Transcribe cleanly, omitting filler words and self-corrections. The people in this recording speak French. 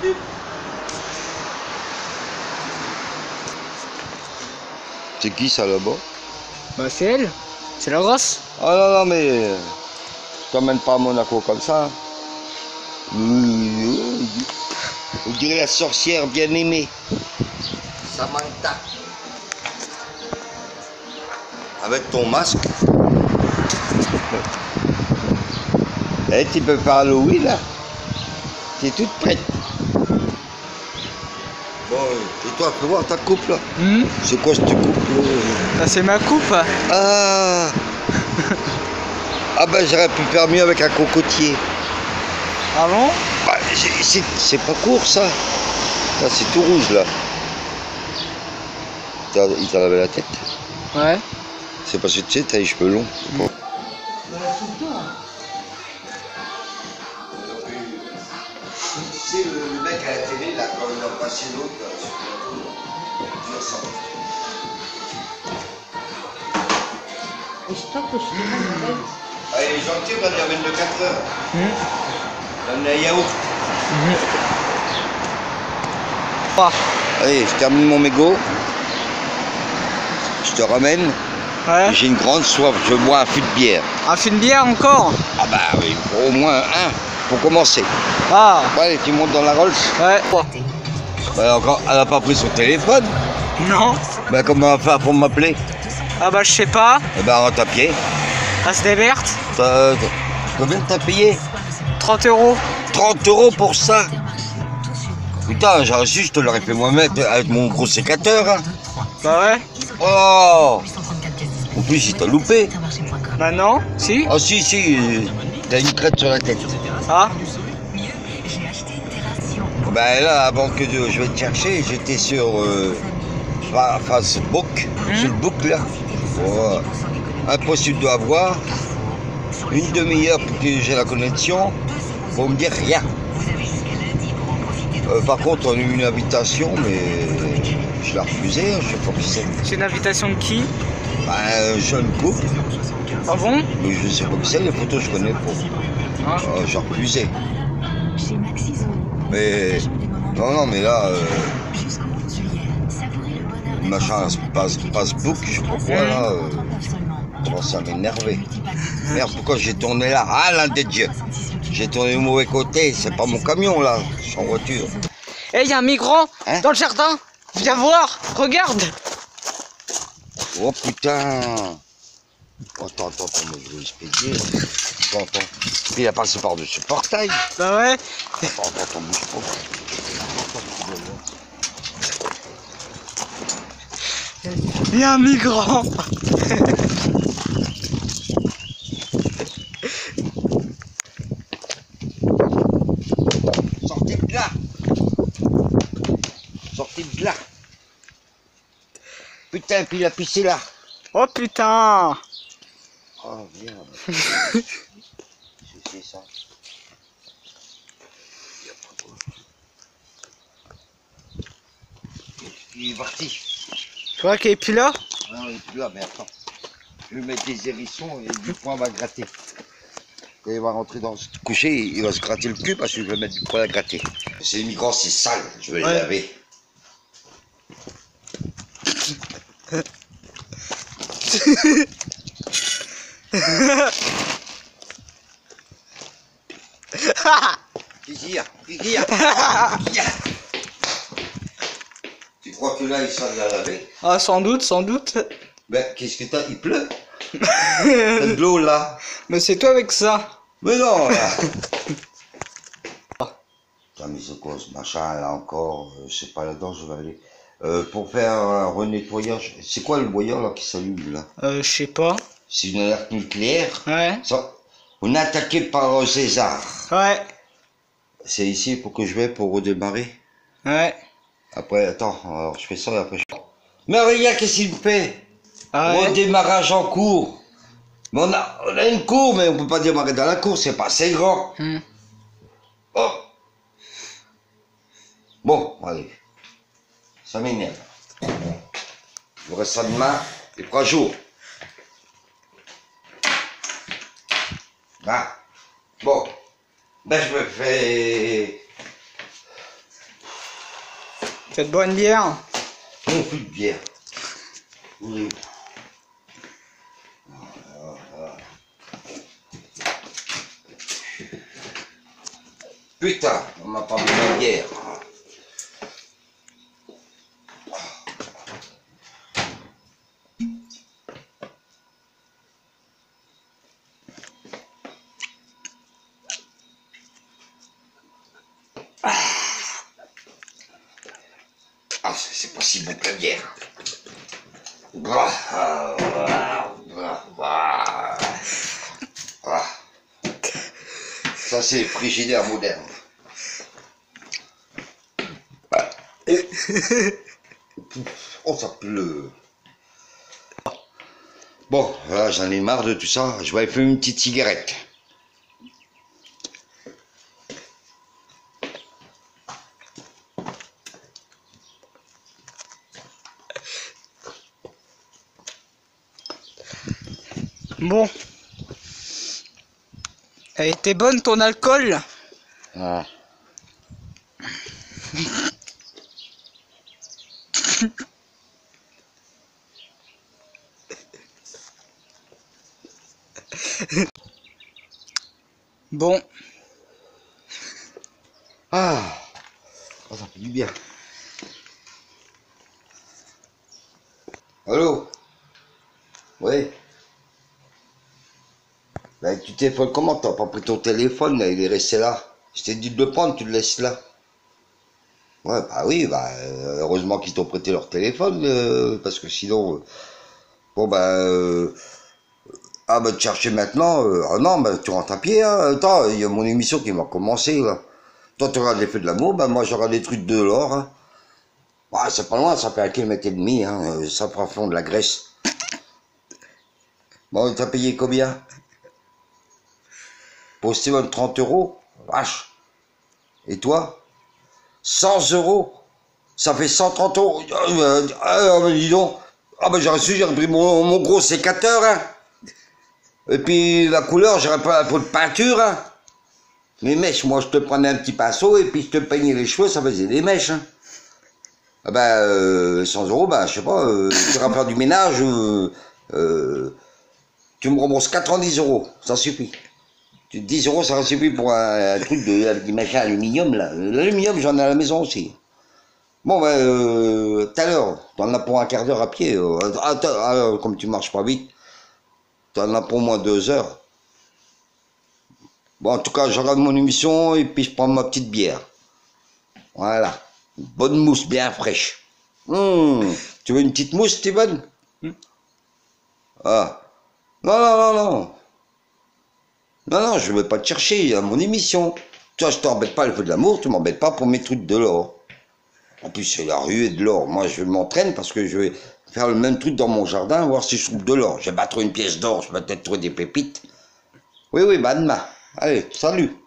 C'est qui ça là-bas? Bah c'est elle. C'est la grosse. Ah non, non, mais je t'emmène pas à Monaco comme ça. On dirait la sorcière bien aimée. Samantha. Avec ton masque. Eh, tu peux faire Halloween là? T'es toute prête. Bon, et toi, fais voir ta coupe là. C'est quoi cette coupe là? Ah, c'est ma coupe. Ah. Ah ben j'aurais pu faire mieux avec un cocotier. Ah bon? Bah, c'est pas court ça. Là c'est tout rouge là. Il t'a lavé la tête? Ouais. C'est parce que tu sais, t'as les cheveux longs. Tu sais, le mec à la télé, là, quand il a passé l'autre, tu ressens. Allez, les gentils, on va dire 22 heures. Donne un yaourt. Allez, je termine mon mégot. Je te ramène. Ouais. J'ai une grande soif, je bois un fût de bière. Un fût de bière encore? Ah bah oui, au moins un, pour commencer. Ah. Allez, tu montes dans la Rolls. Ouais. Bah encore, elle a pas pris son téléphone. Non. Bah comment on va faire pour m'appeler? Ah bah je sais pas. Eh bah rentre à pied. Ah c'est des vertes. Combien t'as payé? 30 €. 30 € pour ça? Putain, j'aurais su, je te l'aurais fait moi-même avec mon gros sécateur. Hein. Bah ouais. Oh! En plus, il t'a loupé. Bah non, si. Ah si, si, t'as une crête sur la tête. Ah. Bah là, avant que je vais te chercher, j'étais sur Facebook, sur le book là. Oh, impossible de avoir. Une demi-heure pour que j'ai la connexion, pour me dire rien. Par contre, on a eu une invitation, mais je l'ai refusée, je sais pas qui c'est. C'est une invitation de qui? Bah, un jeune couple. Ah bon? Mais je sais pas qui c'est, les photos je connais pas. Ah. J'ai refusé. Mais non, non, mais là, machin, Facebook, je sais pas quoi là, commence à m'énerver. Merde, pourquoi j'ai tourné là? Ah, l'un des dieux. J'ai tourné du mauvais côté, c'est pas mon camion là, je suis en voiture. Eh, y a un migrant Hein? dans le jardin. Viens voir, regarde. Oh putain. Attends, mais je vais expédier. Attends. Il a passé par-dessus le portail. Bah ouais. Attends, bouge pas. Il y a un migrant. Sortez de là. Sortez de là. Putain, puis il a pissé là. Oh putain. Oh merde. C'est ça. Il est parti. Tu vois qu'il est plus là? Non, il est plus là, mais attends. Je vais mettre des hérissons et du poing va gratter. Quand il va rentrer dans ce coucher, il va se gratter le cul parce que je vais mettre du poing à gratter. C'est les migrants, c'est sale. Je vais les laver. Qu'est-ce qu'il y a? Tu crois que là, il s'en a lavé? Ah sans doute, sans doute. Ben, qu'est-ce que t'as? Il pleut? T'as de l'eau là? Mais c'est toi avec ça. Mais non, là. Putain, mais c'est quoi ce machin là encore? Je sais pas là-dedans, je vais aller. Pour faire un renettoyage. C'est quoi le boyau là qui s'allume là? Je sais pas. C'est une alerte nucléaire. Ouais. Ça, on est attaqué par César. Ouais. C'est ici pour que je vais pour redémarrer. Ouais. Après, attends, alors je fais ça et après je... Mais regarde, qu'est-ce qu'il me fait? Ah ouais. Redémarrage en cours. Mais on a une cour, mais on peut pas démarrer dans la cour, c'est pas assez grand. Oh. Bon, allez. Ça m'énerve. Je reste ça demain et 3 jours. Bah. Bon. Ben je me fais... Cette bonne bière. On fait de bière. Oui. Putain, on m'a pas mis de bière. Ah, c'est pas si bon que la bière. Ça, c'est frigidaire moderne. Oh, ça pleut. Bon, là, j'en ai marre de tout ça. Je vais aller fumer une petite cigarette. Bon. Elle était bonne ton alcool? Ah. Bon. Ah. Oh, ça fait du bien. Allô? Oui. Ben, tu téléphones comment? T'as pas pris ton téléphone, là, il est resté là. Je t'ai dit de le prendre, tu le laisses là. Ouais, bah oui, bah, heureusement qu'ils t'ont prêté leur téléphone, parce que sinon... bon, bah... ah, bah, te chercher maintenant, ah non, bah, tu rentres à pied, hein. Attends, il y a mon émission qui va commencer, là. Toi, tu regardes les feux de l'amour, bah, moi, je regarde les trucs de l'or, hein. Bah, c'est pas loin, ça fait 1,5 km, hein. Ça prend fond de la graisse. Bon, t'as payé combien? Pour Steven, 30 €. Vache. Et toi? 100 €. Ça fait 130 €. Dis donc. Ah ben j'aurais su, j'aurais pris mon gros sécateur, hein. Et puis la couleur, j'aurais pas un pot de peinture, hein. Les mèches, moi je te prenais un petit pinceau et puis je te peignais les cheveux, ça faisait des mèches, hein. Ah ben 100 €, ben je sais pas, tu vas faire du ménage, tu me rembourses 90 €, ça suffit. 10 €, ça suffit pour un truc de machin aluminium, là. L'aluminium, j'en ai à la maison aussi. Bon, ben, tout à l'heure, t'en as pour un quart d'heure à pied. Attends, comme tu marches pas vite, t'en as pour au moins 2 heures. Bon, en tout cas, je regarde mon émission et puis je prends ma petite bière. Voilà. Une bonne mousse bien fraîche. Tu veux une petite mousse, Steven? Ah. Non, non, non, non. Non, non, je ne vais pas te chercher, il y a mon émission. Toi, je t'embête pas le feu de l'amour, tu m'embêtes pas pour mes trucs de l'or. En plus, c'est la rue et de l'or. Moi, je m'entraîne parce que je vais faire le même truc dans mon jardin, voir si je trouve de l'or. Je vais pas trouver une pièce d'or, je vais peut-être trouver des pépites. Oui, oui, bah demain. Allez, salut.